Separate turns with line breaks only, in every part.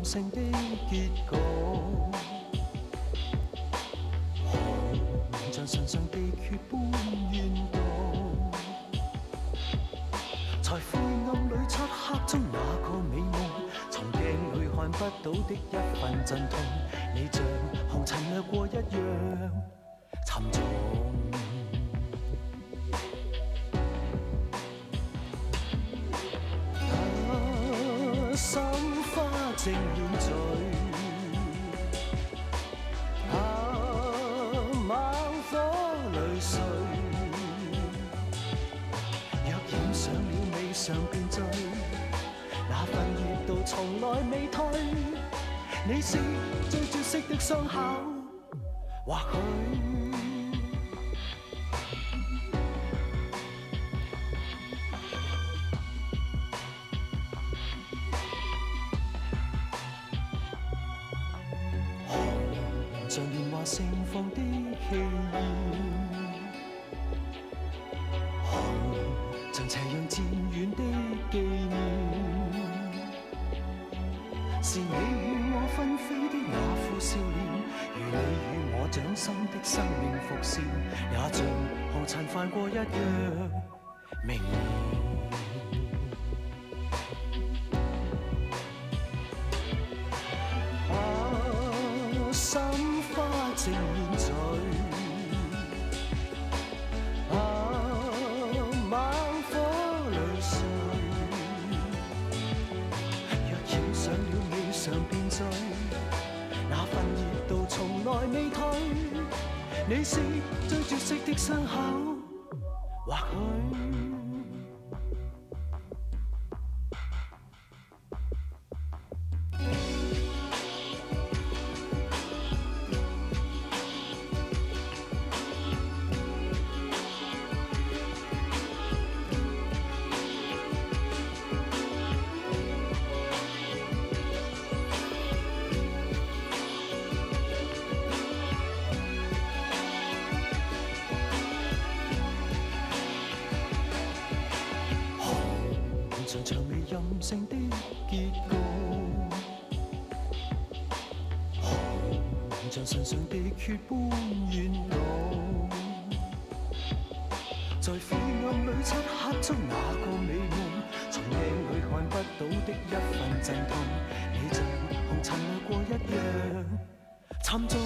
勝的結局。寒像唇上地缺般怨毒，在灰暗裏漆黑中那個美夢，從鏡裏看不到的一份陣痛，你像紅塵掠過一樣沉重。心花正染醉，猛火淚碎。若染上了未嘗便醉，那份熱度從來未退。你是最絕色的傷口，或許。像年華盛放的氣焰，像斜陽漸遠的紀念，是你與我紛飛的那副笑臉，如你與我掌心的生命伏線，也像紅塵泛過一樣明豔。心花正染醉，猛火淚碎。若染上了未嘗便醉，那份熱度從來未退。你是最絕色的傷口，或許。像薔薇任性的結局，寒像唇上地缺般怨毒，在灰暗裏漆黑中那個美夢，從鏡裏看不到的一份陣痛，你像紅塵掠過一樣沉重。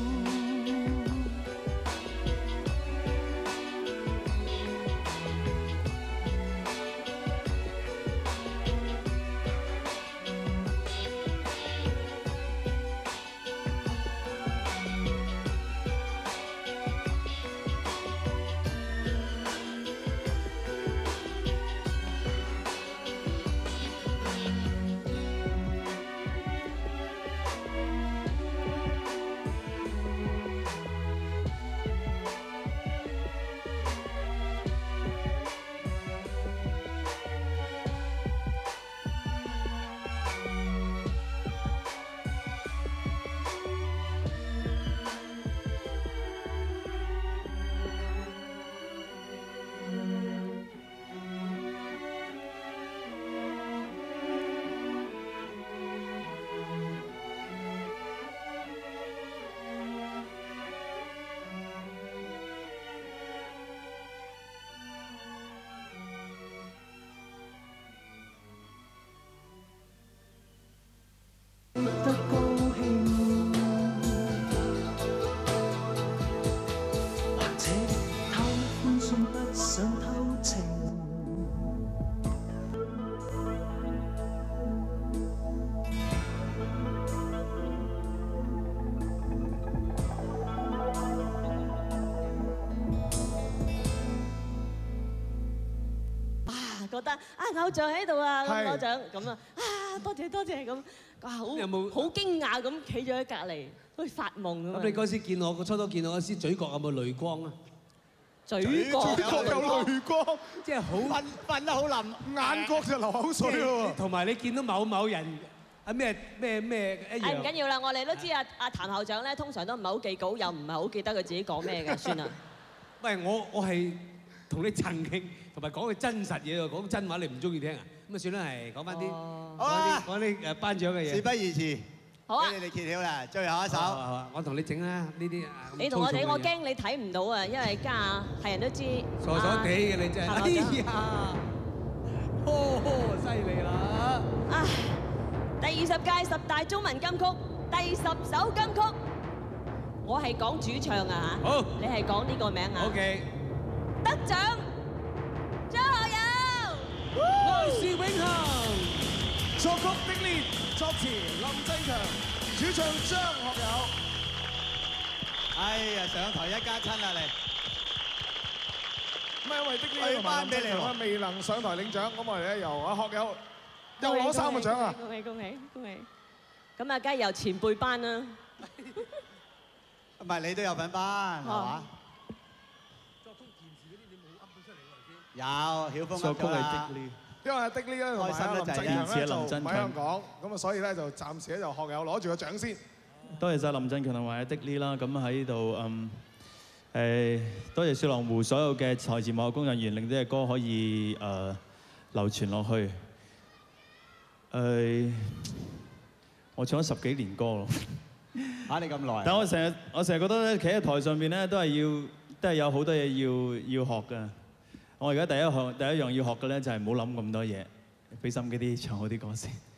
得高興，或者偷歡送不想偷情。
覺得偶像喺度啊，咁攞獎咁啊，多謝多謝咁，好
有冇
好驚訝咁企咗喺隔離，好似發夢咁。
咁你嗰時見我，初初見我嗰時，嘴角有冇淚光啊？
嘴角有
淚光，
即係好
瞓得好冧，眼角就流口水咯。
同埋你見到某人啊咩一樣。
唔緊要啦，我哋都知阿譚校長咧，通常都唔係好記稿，又唔係好記得佢自己講咩嘅，算啦。
喂，我係同你曾經同埋講句真實嘢喎，講真話你唔中意聽啊？ 咁啊算啦，係講翻啲
好啦
講啲誒頒獎嘅嘢。
事不宜遲，
好啊
俾你哋揭曉啦，最後一首。
好啊，我同你整啦呢啲。
你同我哋，我驚你睇唔到啊，因為家係人都知。
傻傻地嘅你真係。哎呀！犀利啦！
唉，第20屆10大中文金曲第10首金曲，我係講主唱啊嚇。
好，
你係講呢個名啊。
OK。
得獎張學友，
愛是永恆。
作曲丁烈，作詞林振強，主唱張學友。哎呀，上台一家親啦你。
咁啊，因為的呢同埋林振強咧未能上台領獎，咁我哋咧由阿學友又攞3個獎啊！
恭喜恭喜恭喜！咁啊，梗係由前輩班啦。
唔係你都有份班係嘛？有曉峰
作曲係
啦。
因為阿的呢咧同埋阿林振強咧就唔喺香港，咁啊所以咧就暫時咧就學友攞住個獎先。
多謝晒林振強同埋阿的呢啦，咁喺度多謝雪狼湖所有嘅台前幕後工作人員，令呢隻歌可以流傳落去。我唱咗10幾年歌咯。
嚇你咁耐？
但我成日覺得咧，企喺台上邊咧都係有好多嘢要學㗎。我而家第一樣要學嘅咧就係唔好諗咁多嘢，俾心機啲唱好啲歌先。